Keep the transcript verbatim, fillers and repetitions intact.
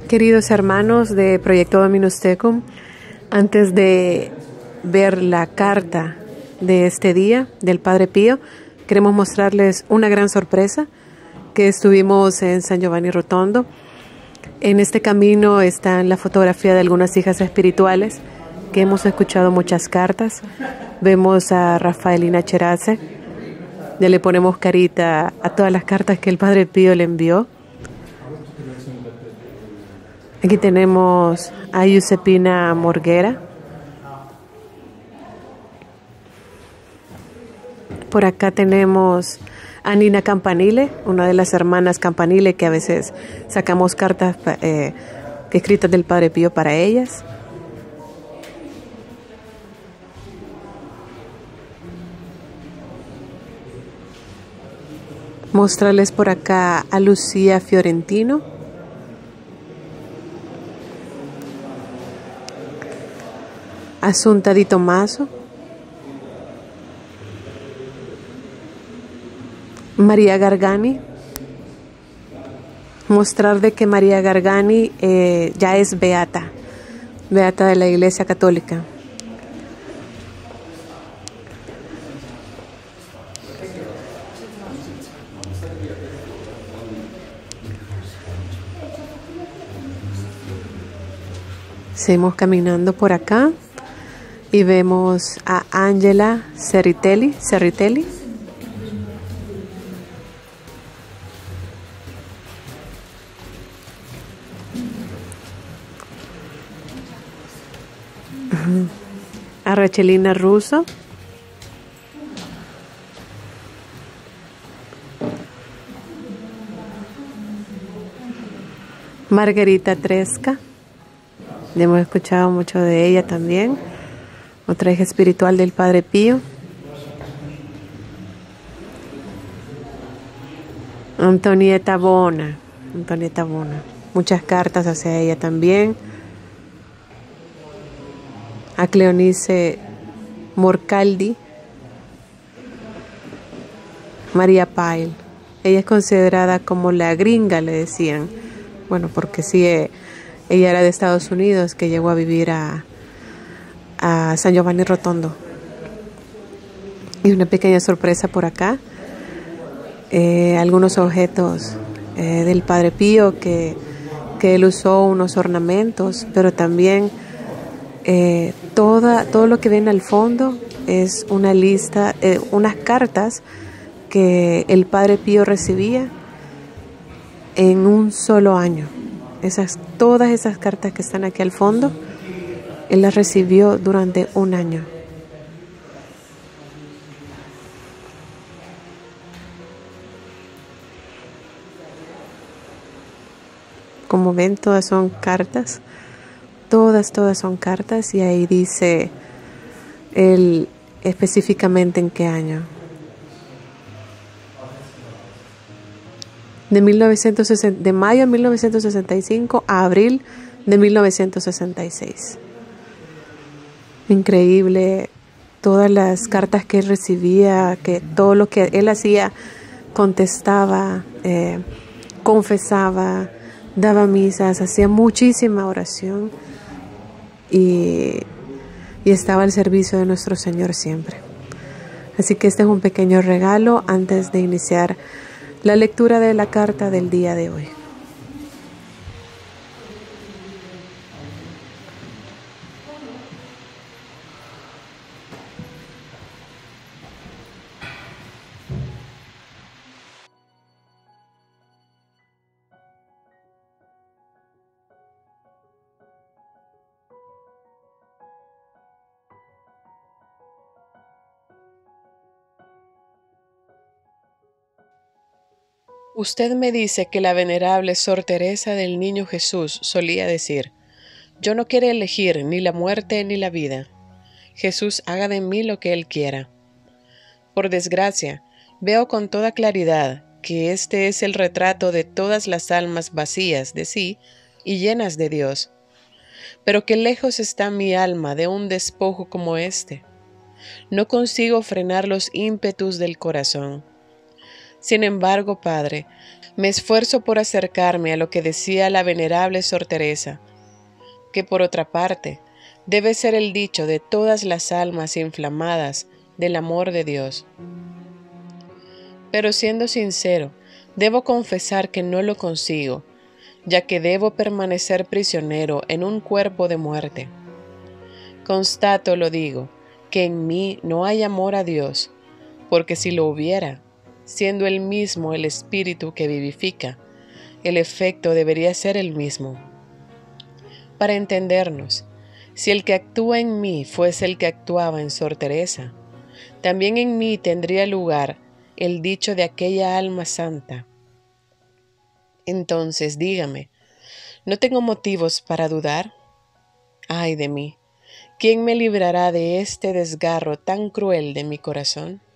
Queridos hermanos de Proyecto Dominus Tecum, antes de ver la carta de este día del Padre Pío, queremos mostrarles una gran sorpresa que estuvimos en San Giovanni Rotondo. En este camino está la fotografía de algunas hijas espirituales que hemos escuchado muchas cartas. Vemos a Rafaelina Cherace, ya le ponemos carita a todas las cartas que el Padre Pío le envió. Aquí tenemos a Giuseppina Morguera. Por acá tenemos a Nina Campanile, una de las hermanas Campanile que a veces sacamos cartas eh, escritas del Padre Pío para ellas. Mostrarles por acá a Lucía Fiorentino. Asunta Di Tomaso, María Gargani, mostrar de que María Gargani eh, ya es beata, beata de la Iglesia Católica. Seguimos caminando por acá y vemos a Angela Cerritelli, Cerritelli. A Rachelina Russo. Margarita Tresca. Hemos escuchado mucho de ella también. Otra hija espiritual del Padre Pío. Antonieta Bona. Antonieta Bona. Muchas cartas hacia ella también. A Cleonice Morcaldi. María Pail. Ella es considerada como la gringa, le decían. Bueno, porque sí, eh, ella era de Estados Unidos, que llegó a vivir a, a San Giovanni Rotondo. Y una pequeña sorpresa por acá. Eh, algunos objetos eh, del Padre Pío que, que él usó, unos ornamentos, pero también eh, toda, todo lo que ven al fondo es una lista, eh, unas cartas que el Padre Pío recibía en un solo año. Esas, todas esas cartas que están aquí al fondo, él las recibió durante un año. Como ven, todas son cartas, todas, todas son cartas, y ahí dice él específicamente en qué año. De, mil novecientos sesenta, de mayo de mil novecientos sesenta y cinco a abril de mil novecientos sesenta y seis. Increíble, todas las cartas que él recibía, que todo lo que él hacía, contestaba, eh, confesaba, daba misas, hacía muchísima oración y, y estaba al servicio de nuestro Señor siempre. Así que este es un pequeño regalo antes de iniciar la lectura de la carta del día de hoy. Usted me dice que la venerable Sor Teresa del Niño Jesús solía decir: yo no quiero elegir ni la muerte ni la vida. Jesús haga de mí lo que Él quiera. Por desgracia, veo con toda claridad que este es el retrato de todas las almas vacías de sí y llenas de Dios. Pero qué lejos está mi alma de un despojo como este. No consigo frenar los ímpetus del corazón. Sin embargo, Padre, Me esfuerzo por acercarme a lo que decía la venerable Sor Teresa, que por otra parte debe ser el dicho de todas las almas inflamadas del amor de Dios. Pero siendo sincero, debo confesar que no lo consigo, ya que debo permanecer prisionero en un cuerpo de muerte. Constato, lo digo, que en mí no hay amor a Dios, porque si lo hubiera, siendo Él mismo el Espíritu que vivifica, el efecto debería ser el mismo. Para entendernos, si el que actúa en mí fuese el que actuaba en Sor Teresa, también en mí tendría lugar el dicho de aquella alma santa. Entonces, dígame, ¿no tengo motivos para dudar? ¡Ay de mí! ¿Quién me librará de este desgarro tan cruel de mi corazón?